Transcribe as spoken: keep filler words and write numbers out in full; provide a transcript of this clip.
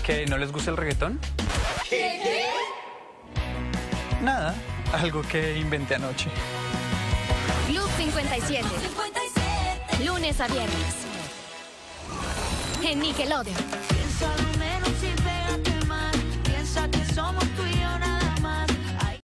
¿Que no les gusta el reggaetón? ¿Qué? ¿Qué? Nada, algo que inventé anoche. Club cincuenta y siete. Lunes a viernes. En Nickelodeon.